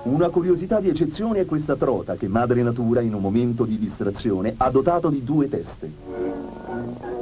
Una curiosità di eccezione è questa trota che madre natura, in un momento di distrazione, ha dotato di 2 teste.